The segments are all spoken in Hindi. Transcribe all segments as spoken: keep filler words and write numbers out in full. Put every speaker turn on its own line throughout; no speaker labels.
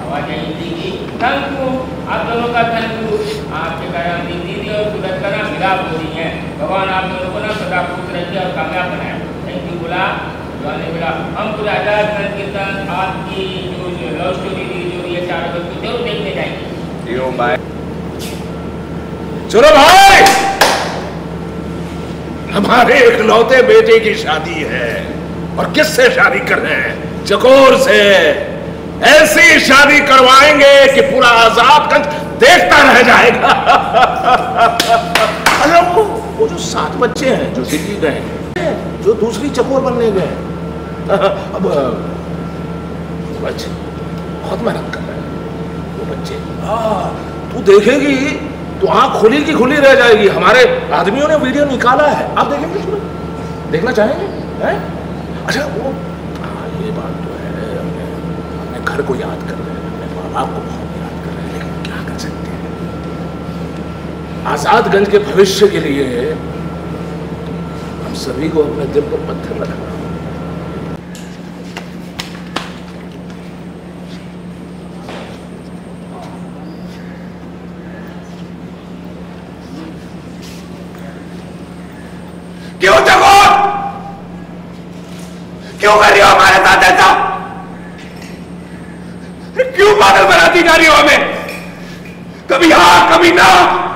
आवाज आई की थैंक यू, आप दोनों का थैंक यू। आपके कारण दीदी और सूरज का ना मिलाप हो रही है। भगवान आप दोनों को ना सदा खुश रखे और कामयाब बनाए। थैंक यू बोला बोला हम पूरा आजाद के साथ आपकी जो लव स्टोरी थी जो ये चार अगस्त को जरूर देखने जाएंगे।
चलो भाई, हमारे इकलौते बेटे की शादी है और किससे शादी कर रहे हैं? चकोर से। ऐसी शादी करवाएंगे कि पूरा आजादगंज देखता रह जाएगा। अरे वो वो जो सात बच्चे हैं जो दिल्ली गए, जो दूसरी चकोर बनने गए, अब बच्चे बहुत मेहनत कर रहे हैं वो बच्चे। हाँ, तू देखेगी तो आंख खुली की खुली रह जाएगी। हमारे आदमियों ने वीडियो निकाला है, आप देखेंगे? देखना चाहेंगे? हैं? अच्छा वो हाँ, ये बात तो है, अपने अपने घर को याद कर रहे हैं, अपने माँ बाप को बहुत याद कर रहे हैं, लेकिन क्या कर सकते हैं? आजादगंज के भविष्य के लिए हम सभी को अपने दिल पर पत्थर रखना।
क्यों चकोर? क्यों कर रही हो हमारे साथ ऐसा? क्यों पागल बनाती जा रही हो हमें? कभी हाँ कभी ना,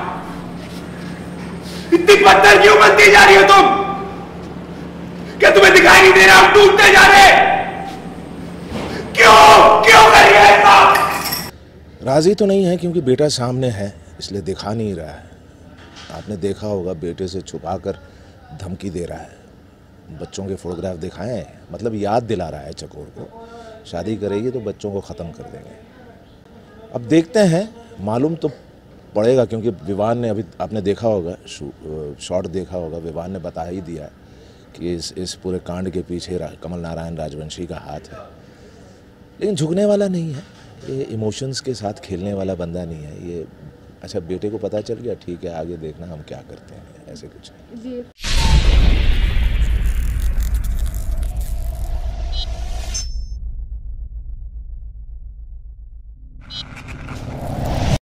इतनी पत्थर क्यों बनती जा रही हो तुम? क्या तुम्हें दिखाई नहीं दे रहा हम टूटते जा रहे? क्यों क्यों कर रही है ऐसा?
राजी तो नहीं है क्योंकि बेटा सामने है, इसलिए दिखा नहीं रहा है। आपने देखा होगा बेटे से छुपाकर धमकी दे रहा है। बच्चों के फोटोग्राफ दिखाएं, मतलब याद दिला रहा है चकोर को शादी करेगी तो बच्चों को ख़त्म कर देंगे। अब देखते हैं, मालूम तो पड़ेगा क्योंकि विवान ने, अभी आपने देखा होगा शॉट देखा होगा, विवान ने बता ही दिया कि इस इस पूरे कांड के पीछे कमल नारायण राजवंशी का हाथ है। लेकिन झुकने वाला नहीं है ये, इमोशंस के साथ खेलने वाला बंदा नहीं है ये। अच्छा बेटे को पता चल गया, ठीक है, आगे देखना हम क्या करते हैं, ऐसे कुछ।
जी